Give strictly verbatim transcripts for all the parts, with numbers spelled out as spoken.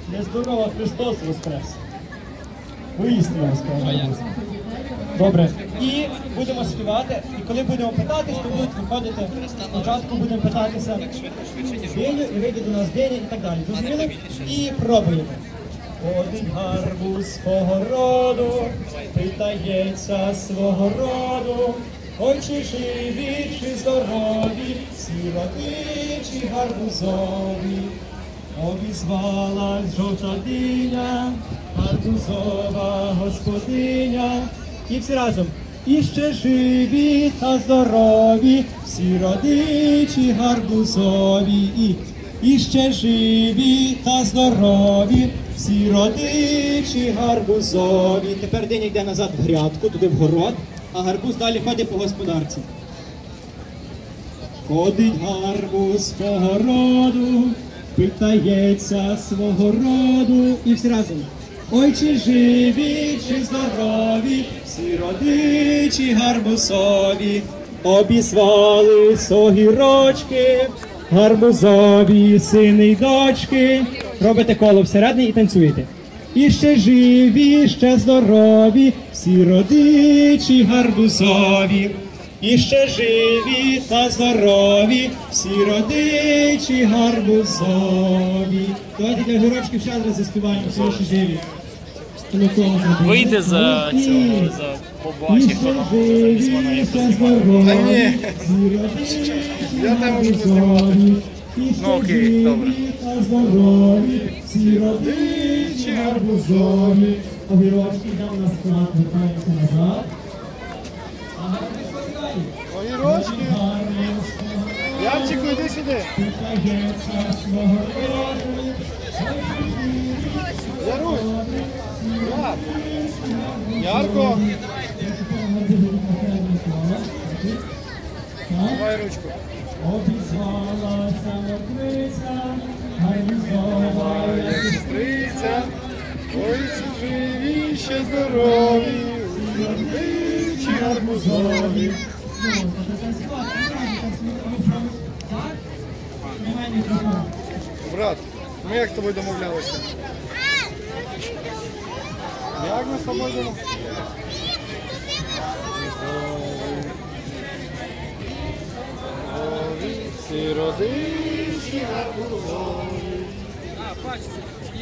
Нездорово, Христос воскрес. Воістину воскрес. Добре. І будемо співати. І коли будемо питатись, то будуть виходити. Спочатку будемо питатися Деню, і вийде до нас Деня і так далі. Зрозуміли? І пробуємо. Ходить гарбуз свого роду, питається свого роду. Ой, чи живі, чи здорові, всі родичі гарбузові. Обізвалась жовта диня, гарбузова господиня. І всі разом. І ще живі та здорові, всі родичі гарбузові. І, і ще живі та здорові, всі родичі гарбузові. Тепер Деня йде назад в грядку, туди в город, а гарбуз далі ходить по господарці. Ходить гарбуз по городу, питається свого роду. І всі разом. Ой, чи живі, чи здорові, всі родичі гарбузові. Обізвались огірочки, гарбузові сини й дочки. Робите коло всередині і танцюєте. І ще живі, ще здорові, всі родичі гарбузові. І ще живі та здорові, всі родичі гарбузові. Давайте для гірочків ще раз заспіваємо, всі ще живі. Вийде за цього, за побачить, хто нам може візьмана як здорові, Я там можу знімати. Ну окей, добре. Всі родичі гарбузові. Огірочки йдемо на склад, вертаємося назад. Огірочки. Ярчику, йди сюди. Ярусь. Яр. Ярко. Давай ручку. Обізвалася мокриця, гарбузова сестриця. Ой, всі живі, ще здорові, родичі гарбузові. Брат, ми як з тобою домовлялися? Як ми з тобою домовлялися? Всі родичі гарбузові. А, бачите,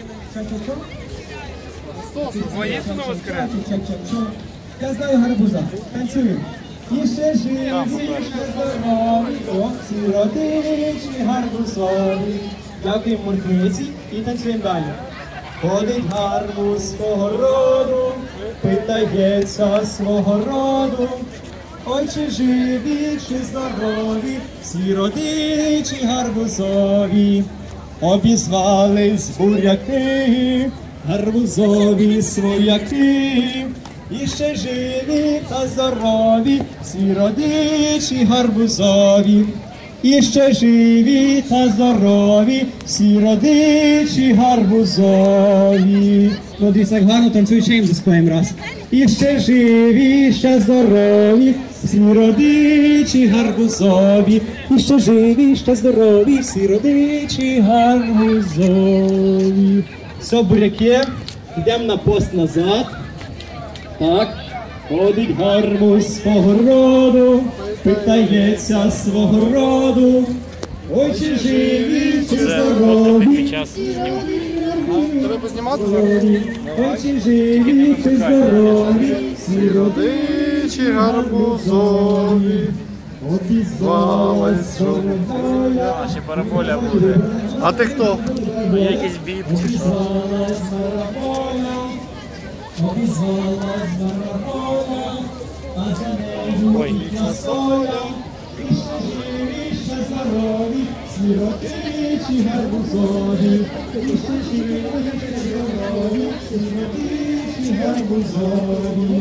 Воістину воскрес. Я знаю гарбуза. Танцюємо. І ще живі, ще здорові, всі родичі гарбузові. Дякуємо морквиці і танцюємо далі. Ходить гарбуз свого роду, питається свого роду. Ой, чи живі, чи здорові, всі родичі гарбузові. Обізвались буряки, гарбузові свояки. І ще живі та здорові, всі родичі гарбузові. І ще живі та здорові, всі родичі гарбузові. Ну, дивіться, як гарно танцює, ще їм заспіваємо раз. І ще живі, ще здорові, всі родичі гарбузові. І ще живі, ще здорові, всі родичі гарбузові. Все, буряки, йдемо на пост назад. Так, ходить гарбуз свого роду, питається свого роду. Ой, чи живі, чи здорові, Тебе познімати? ой, чи живі, чи здорові, всі Родичі гарбузові. обізвалась жовта. А ще параболя буде. А ти хто? Є якийсь біт чи що? Обізвалась бараболя, обізвалась бараболя, а за нею Ой. вікна соля. І ще живі, ще здорові, всі родичі гарбузові. І ще живі, ще здорові, всі родичі гарбузові.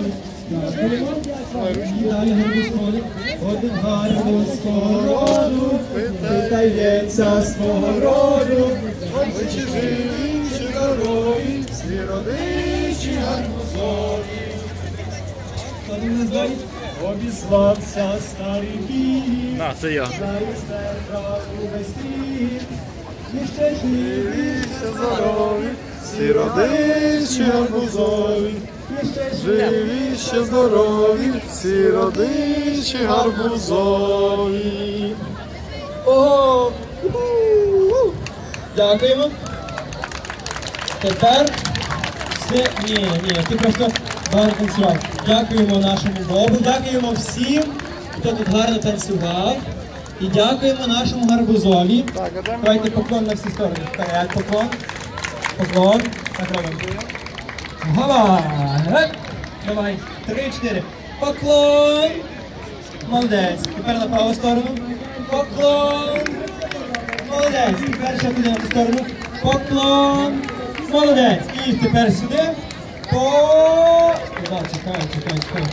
Далі гарбуз ходить, ходить гарбуз свого роду, питається свого роду. Ой, чи живі, чи здорові, всі родичі гарбузові. Обізвався старий кінь, На, це я. старий стежка увесь світ. І ще живі, Ще здорові, всі родичі гарбузові, живі ще здорові, всі родичі гарбузові. Ого! У-ху! Дякуємо. Тепер все. Ні, ні, ти просто гарно танцював. Дякуємо нашому Богу, дякуємо всім, хто тут гарно танцював. І дякуємо нашому гарбузові. Давайте поклон на всі сторони. Вперед, поклон. Поклон. Так робимо. Гава! Геп! Давай. Три, чотири. Поклон. Молодець. Тепер на праву сторону. Поклон. Молодець. Тепер ще туди на ту сторону. Поклон. Молодець. І тепер сюди. По... О, чекай, чекай, чекай.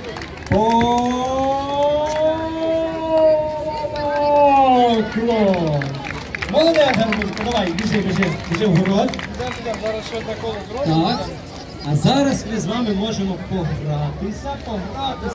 Поклон. Молодець, гарбузко. Давай, біжи, біжи. Біжи в город. Так. А зараз ми з вами можемо погратися, погратися.